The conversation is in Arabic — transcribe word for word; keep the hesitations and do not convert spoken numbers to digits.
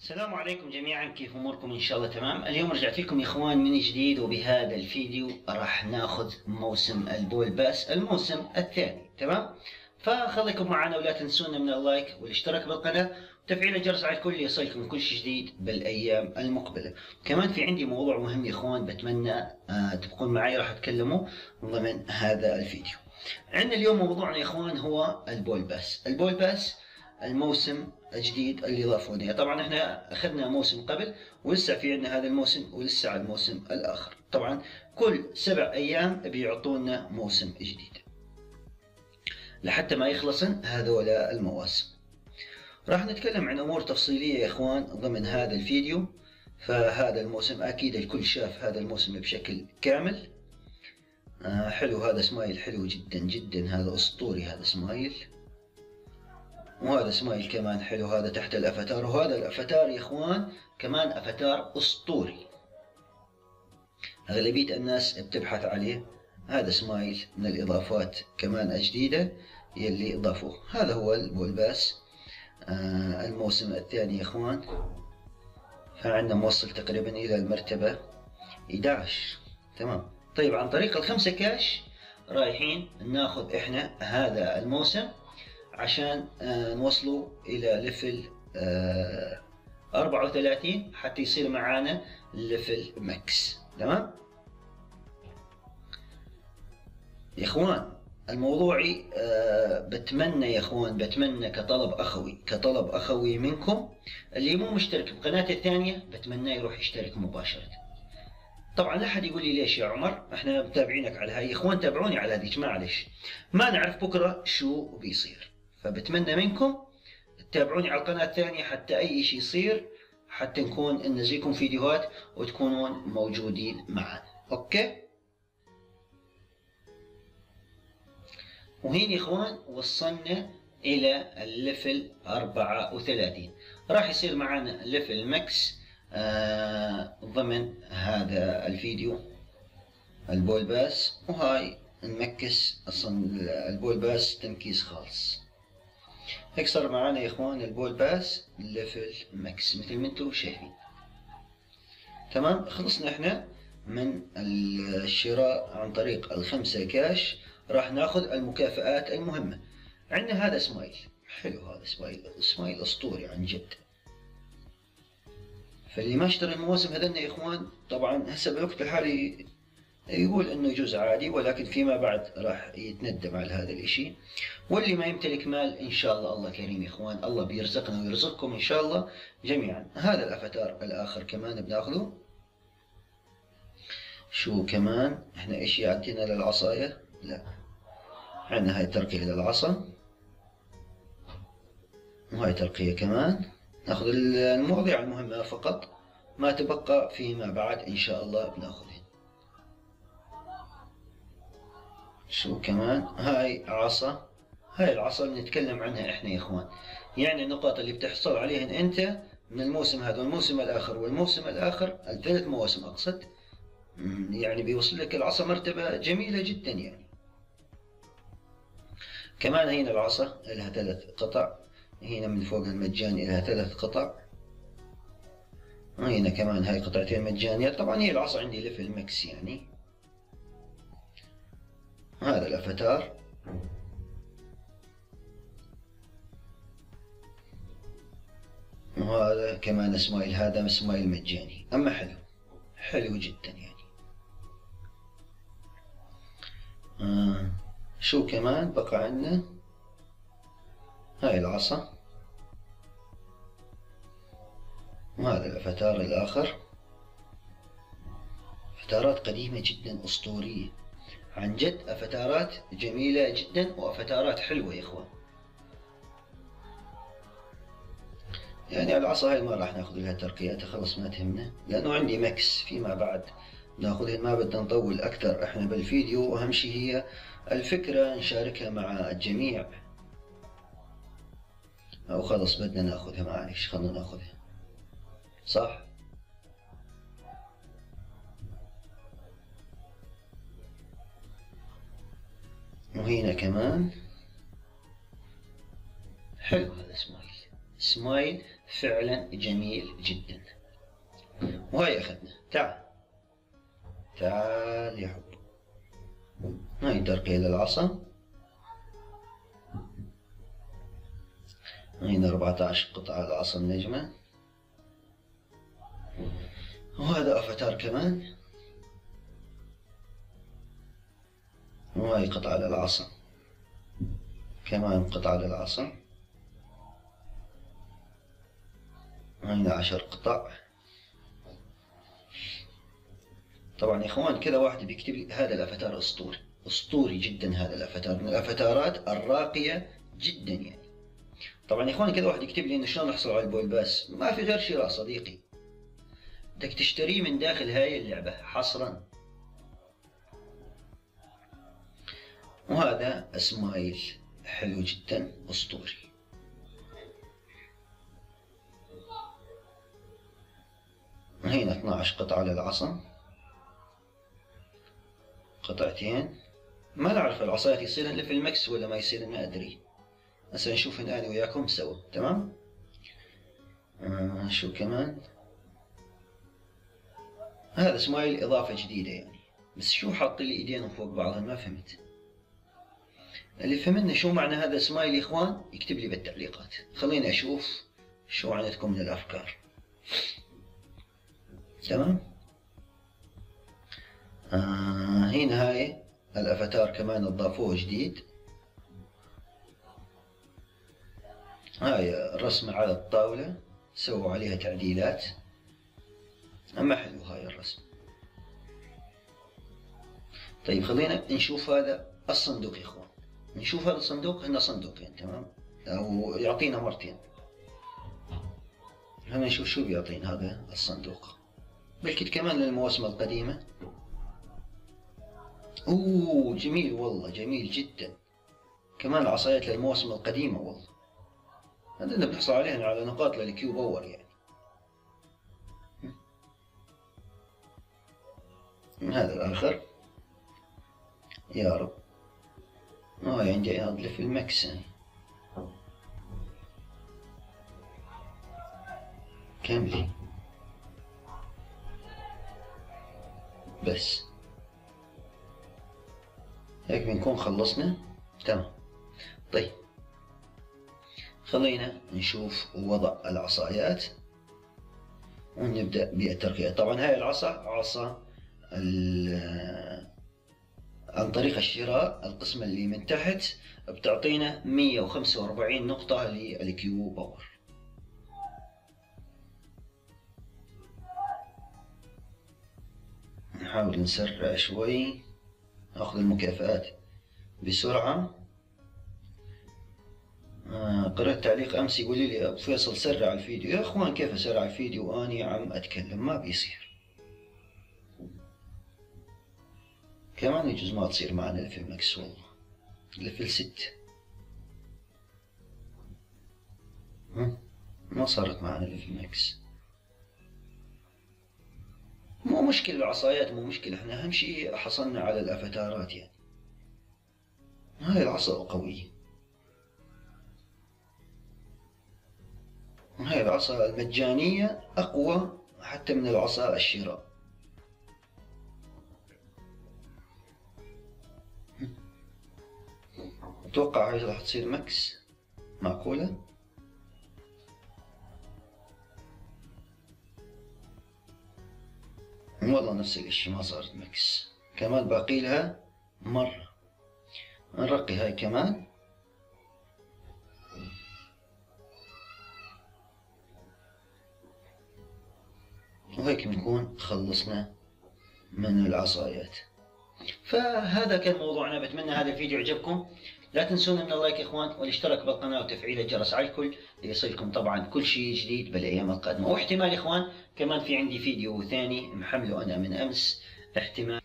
السلام عليكم جميعا، كيف اموركم؟ ان شاء الله تمام. اليوم رجعت لكم يا اخوان من جديد، وبهذا الفيديو راح ناخذ موسم البول باس الموسم الثاني. تمام، فخليكم معنا ولا تنسونا من اللايك والاشتراك بالقناه وتفعيل الجرس على الكل ليصلكم كل شيء جديد بالايام المقبله. كمان في عندي موضوع مهم يا اخوان، بتمنى آه تبقون معي، راح اتكلموا ضمن هذا الفيديو. عندنا اليوم موضوعنا يا اخوان هو البول باس. البول باس الموسم الجديد اللي ضافونه. طبعا احنا اخذنا موسم قبل ولسه في عندنا هذا الموسم ولسه على الموسم الاخر. طبعا كل سبع ايام بيعطونا موسم جديد لحتى ما يخلصن هذولا المواسم. راح نتكلم عن امور تفصيليه يا اخوان ضمن هذا الفيديو. فهذا الموسم اكيد الكل شاف هذا الموسم بشكل كامل. آه حلو، هذا سمايل حلو جدا جدا، هذا اسطوري هذا سمايل. وهذا سمايل كمان حلو، هذا تحت الافاتار. وهذا الافاتار يا اخوان كمان افاتار اسطوري، اغلبية الناس بتبحث عليه. هذا سمايل من الاضافات كمان الجديدة يلي اضافوه. هذا هو البول باس آه الموسم الثاني يا اخوان. فعندنا موصل تقريبا الى المرتبة احد عشر. تمام. طيب، عن طريق الخمسة كاش رايحين ناخذ احنا هذا الموسم عشان آه نوصلوا الى ليفل آه أربعة وثلاثين حتى يصير معانا ليفل ماكس. تمام يا اخوان. الموضوعي آه بتمنى يا اخوان، بتمنى كطلب اخوي كطلب اخوي منكم، اللي مو مشترك بقناتي الثانية بتمنى يروح يشترك مباشرة. طبعا لا حد يقول لي ليش يا عمر، احنا متابعينك على هاي. يا اخوان تابعوني على هذيك، معلش ما نعرف بكره شو بيصير. فبتمنى منكم تتابعوني على القناة الثانية حتى أي شيء يصير، حتى نكون ننزلكم فيديوهات وتكونون موجودين معنا. أوكي. وهين يا إخوان وصلنا إلى الليفل أربعة وثلاثين، راح يصير معنا ليفل ماكس آه ضمن هذا الفيديو. البول باس، وهاي نمكس أصلا البول باس تمكيس خالص. هيك صار معانا يا اخوان البول باس ليفل ماكس مثل ما انتم شايفين. تمام، خلصنا احنا من الشراء عن طريق الخمسة كاش. راح ناخذ المكافآت المهمة. عندنا هذا سمايل حلو، هذا سمايل سمايل اسطوري عن جد. فاللي ما اشترى المواسم هذنا يا اخوان، طبعا هسه بالوقت الحالي يقول انه يجوز عادي، ولكن فيما بعد راح يتندم على هذا الاشي. واللي ما يمتلك مال ان شاء الله الله كريم يا اخوان، الله بيرزقنا ويرزقكم ان شاء الله جميعا. هذا الافاتار الاخر كمان بناخذه. شو كمان احنا ايش يعدينا للعصاية؟ لا، عندنا هاي ترقية للعصا، وهاي ترقية كمان. ناخذ المواضيع المهمة فقط، ما تبقى فيما بعد ان شاء الله بناخذه. شو كمان؟ هاي عصا، هاي العصا اللي نتكلم عنها احنا يا اخوان. يعني النقاط اللي بتحصل عليها انت من الموسم هذا والموسم الاخر والموسم الاخر، الثلاث مواسم اقصد، يعني بيوصل لك العصا مرتبة جميلة جدا يعني. كمان هنا العصا لها ثلاث قطع، هنا من فوق المجاني لها ثلاث قطع، وهنا كمان هاي قطعتين مجانية. طبعا هي العصا عندي ليفل ماكس يعني. هذا الافاتار، وهذا كمان سمايل، هذا سمايل مجاني. اما حلو حلو جدا يعني. آه. شو كمان بقى عندنا؟ هاي العصا، وهذا الافاتار الاخر. افاتارات قديمة جدا اسطورية عن جد، افاتارات جميلة جدا وافاتارات حلوة يا اخوان. يعني العصا هاي ما راح ناخذ لها ترقيات، خلص ما تهمنا، لانه عندي ماكس فيما بعد ناخذها. ما بدنا نطول اكثر احنا بالفيديو، واهم شيء هي الفكرة نشاركها مع الجميع. او خلص بدنا ناخذها، معلش خلنا ناخذها صح. وهنا كمان حلو، هذا سمايل سمايل فعلا جميل جدا. وهاي أخذنا. تعال تعال يا حب. هاي ترقية للعصا. هنا أربعة عشر قطعة العصا النجمة. وهذا أفاتار كمان. وهاي قطعة للعصا، كمان قطعة للعصا. هنا عشر قطع. طبعا يا اخوان كذا واحد بيكتب لي هذا الافاتار اسطوري، اسطوري جدا. هذا الافاتار من الافاتارات الراقية جدا يعني. طبعا يا اخوان كذا واحد يكتب لي انه شلون نحصل على البول باس. ما في غير شراء صديقي، بدك تشتريه من داخل هاي اللعبة حصرا. وهذا اسمايل حلو جدا اسطوري. هنا اثنتا عشرة قطعة للعصا، قطعتين. ما نعرف العصايات يصير إلا في المكس ولا ما يصير، ما أدري. هسه نشوف أنا وياكم سوا. تمام. آه شو كمان. هذا سمايل إضافة جديدة يعني، بس شو حاط لي إيدينهم فوق بعضها ما فهمت. اللي فهمنا شو معنى هذا سمايل يا إخوان يكتب لي بالتعليقات. خليني أشوف شو عندكم من الأفكار. تمام. آه هنا هاي الافاتار كمان اضافوه جديد. هاي الرسمة على الطاولة سووا عليها تعديلات، اما حلو هاي الرسم. طيب خلينا نشوف هذا الصندوق يا اخوان. نشوف هذا الصندوق. هنا صندوقين تمام، او يعطينا مرتين. خلينا نشوف شو بيعطينا هذا الصندوق. بالكد كمان للمواسم القديمة. اوه جميل والله، جميل جدا. كمان عصايات للمواسم القديمة والله. هذا اللي بنحصل عليها على نقاط للكيو باور يعني. من هذا الآخر يا رب. اه عندي أضلف المكس كامل بس هيك بنكون خلصنا. تمام. طيب خلينا نشوف وضع العصايات ونبدأ بالترقية. طبعا هاي العصا عصا عن طريق الشراء القسم اللي من تحت بتعطينا مية وخمسة وأربعين نقطة للكيو باور. نحاول نسرع شوي ناخذ المكافآت بسرعة. آه قرأت تعليق أمس يقول لي أبو فيصل سرع الفيديو. يا أخوان كيف أسرع الفيديو وأني عم أتكلم؟ ما بيصير. كمان يجوز ما تصير معنا ليفل ماكس والله. ليفل ست ما صارت معنا ليفل ماكس. مو مشكلة العصايات، مو مشكلة. احنا أهم شيء حصلنا على الأفاتارات يعني. هاي العصا قوية. هاي العصا المجانية أقوى حتى من العصا الشراء. أتوقع هاي راح تصير ماكس. معقولة؟ والله نفس الاشي ما صارت ماكس. كمان باقي لها مرة. نرقي هاي كمان. وهيك بنكون خلصنا من العصايات. فهذا كان موضوعنا. بتمنى هذا الفيديو عجبكم. لا تنسونا من اللايك يا اخوان والاشتراك بالقناة وتفعيل الجرس على الكل ليصلكم طبعا كل شيء جديد بالايام القادمة. واحتمال يا اخوان كمان في عندي فيديو ثاني محمله انا من امس. احتمال